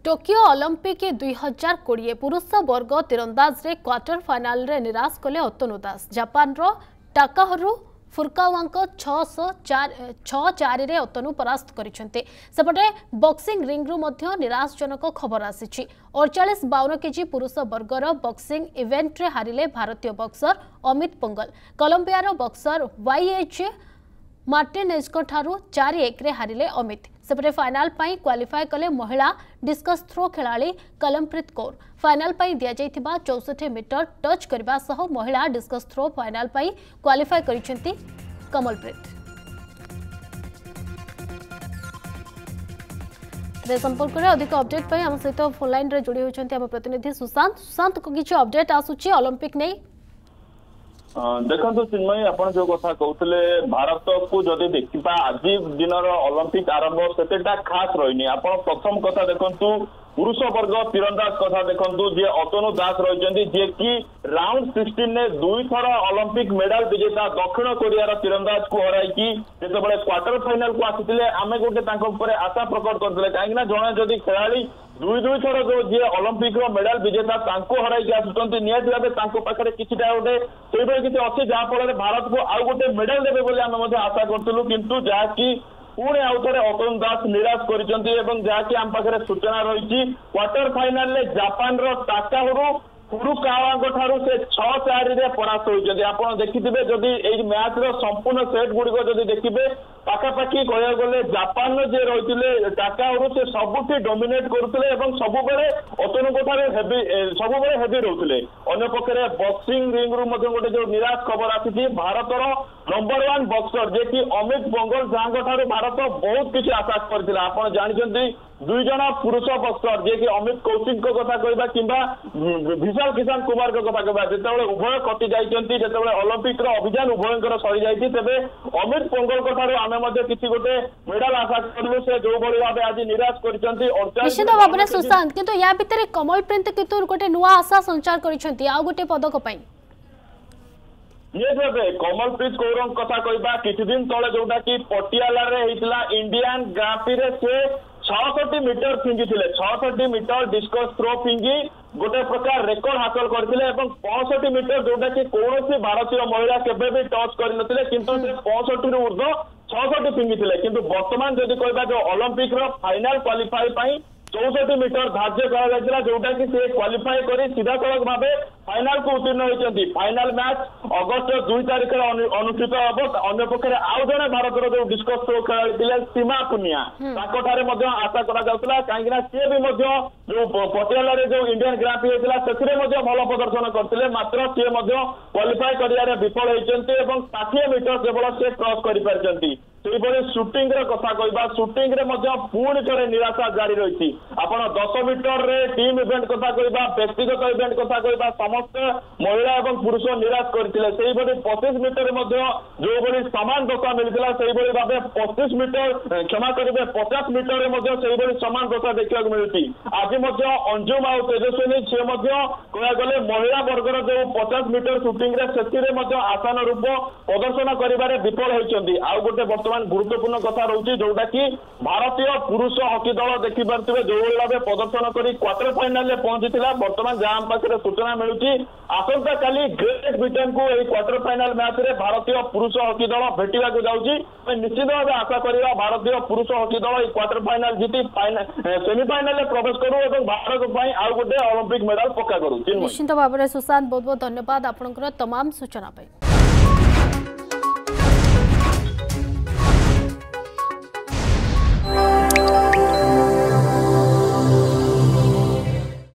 Tokyo Olympic 2020 पुरुष वर्ग तीरंदाज रे क्वार्टर फाइनाल रे निराश कले अतनु दास। जापान रो टाकाहरू फुरकावांको 6-4 रे अतनु परास्त करिसेंते। सेपटे बॉक्सिंग रिंग रु मध्य निराशजनक खबर आसीछि। 48-52 केजी पुरुष वर्गर बॉक्सिंग इवेंट रे हारिले भारतीय बॉक्सर अमित पोंगल। कोलंबिया रो बॉक्सर YH मार्टिनेज को ठारू 4-1 रे हारिले अमित। सेपटे फाइनाल पाई क्वालिफाई कले महिला डिस्कस थ्रो खिलाड़ी कलमप्रीत कौर। फाइनाल पाई दिया जाइथिबा 64 मीटर टच करबा सह महिला डिस्कस थ्रो फाइनाल पाई क्वालिफाई करिसेंती कमलप्रीत। रे संपर्क रे अधिक अपडेट पाई हम सहित फोन लाइन रे जोड़ी होचंती हम प्रतिनिधि सुशांत को किछ अपडेट आसुची ओलंपिक नै। देखो चिन्मयी आपण जो कथा कहते भारत को जदि देखा आज दिन ओलंपिक आरंभ से खास रही आप प्रथम कथा देखु पुरुष वर्ग तीरंदाज कथा देखु जी अतनु दास रही जी कि राउंड 16 ने 2 थर ओलंपिक मेडल विजेता दक्षिण कोरिया तीरंदाज को हराई जो क्वार्टर फाइनाल को आसी आम गोटे आशा प्रकट करते कहीं जड़े जदि खेलाड़ी 2 थर जो जी ओलंपिक मेडल विजेता हराई आसुँच निहत भाव पाखे किसी गोटे किसी अच्छे जहाँफल भारत को आउ गोटे मेडल देवे बोली आम आशा करूँ किंतु जहाँकि पुणे आउ थे अतनु दास निराश करके आम पाखे सूचना रही क्वार्टर फाइनाल में जापान टाकाहरू फुरुकावांको ठारू से 6-4 रे परास्त होइछथि। आपण देखिथिबे जदि एई मैच रो संपूर्ण सेट गुडिको जदि देखिबे पाखापाखि कहया गले जापान जे रहिथिले टाकाहरू से सबुठी डोमिनेट करुथिले एवं सबुबेले अतनुको ठारू हेवी रहउथिले। अन्य पक्षरे बॉक्सिंग रिंग रु मध्ये गोटे जो निराश खबर आसीथि भारतर नंबर 1 बॉक्सर जे कि अमित पोंगल जांको ठारू भारत बहुत किछि आशा करथिला। आपण जानिछन्ती 2 जना पुरुष बॉक्सर जे कि अमित कौशिक को कथा कहबा किंबा विशाल किसान कुमार को कथा कहबा जेतेबेले उभय कटि जाइछन्ती जेतेबेले ओलंपिक रो अभियान उभयंकर सरी जाइछि तेबे अमित पोंगल को ठारू आमे मध्ये किछि गोटे मेडल आशा करलु से जो बळी भाबे आज निराश करिसन्ती। निश्चित भाबरे सुशांत किंतु या भितरे कमलप्रीत किंतु गोटे नुवा आशा संचार करिसन्ती आ गोटे पदक पई ये कमलप्रीत कौर कथा कहबा किछि दिन तळे जोटा कि पटियाला रे हेतिला इंडियन ग्रांप्री रे से 66 मीटर फिंगी थे 66 मीटर डिस्कस थ्रो फिंगी गोटे प्रकार रेकर्ड हासिल करथिले एवं 65 मीटर जोटा कि कौन भारतीय महिला केबे भी टच कर नथिले किंतु से 65 रु ऊर्ध्व 66 फिंगी थे किंतु वर्तमान जदि कहबा जो ओलंपिक रो फाइनल क्वालिफाई पई 64 मीटर धार्य करा जोटा कि से क्वालिफाई करी सीधा सड़क भावे फाइनाल को उत्तीर्ण होती। फाइनाल मैच अगस्त 2 तारिख अनुष्ठित हम। अन्य पक्ष आउ जड़े भारत जो डिस्कस थ्रो खेला सीमा पुनिया आशा करा कहीं सी भी जो पटियाला जो इंडियन ग्रांप्री होता से भल प्रदर्शन करते मात्र सी क्वालिफाई कर विफल होती 60 मीटर केवल से क्रॉस कर शूटिंग कथा कहबा शूटिंग पुणी थे निराशा जारी रही। आपण 10 मीटर रे टीम इवेंट कथा कहबा व्यक्तिगत इवेंट कथा कहबा समस्त महिला एवं पुरुष निराश करथिले। 25 मीटर जो बड़ी सामान दशा मिलता से भाव 25 मीटर क्षमा करेंगे 50 मीटर में सामान दशा देखा मिलती। आज अंजुम आउ तेजस्विनी सी कह गले महिला वर्गर जो 50 मीटर शूटिंग से आसान रूप प्रदर्शन कर विफल होती। आउ गोटे वर्तमान गुरुत्वपूर्ण कथा रही जोटा कि भारतीय पुरुष हॉकी दल देखिपे जो भाव प्रदर्शन कर क्वार्टर फाइनाल में पहुंची वर्तमान जहां पाखे सूचना मिलूची आसंता काली ग्रेट ब्रिटेन को क्वार्टर फाइनाल मैच रे भारतीय पुरुष हॉकी दल भेटा जाऊँगी। निश्चित भाव आशा करवा भारतीय पुरुष हॉकी दल क्वार्टर फाइनाल जीति सेमिफाइनाल में प्रवेश करू और भारत आउ गोटे ओलंपिक मेडल पक्का करू। निश्चित भाव सुशांत बहुत बहुत धन्यवाद आपनकर तमाम सूचना।